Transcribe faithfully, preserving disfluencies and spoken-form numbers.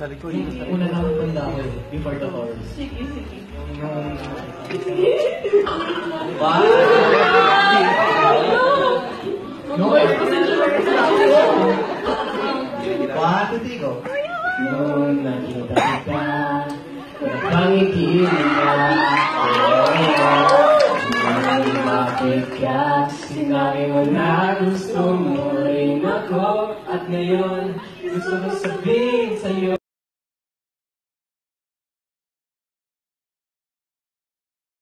Sa likod. Una na akong tanda ko eh, before the chorus. Sige, sige. Nung... Wow! No, One, two, three, go. Noong nakita kita, napangiti niya, Nang bakit ka, sinabi mo na gusto mo rin ako, at ngayon gusto ko sabihin sa'yo.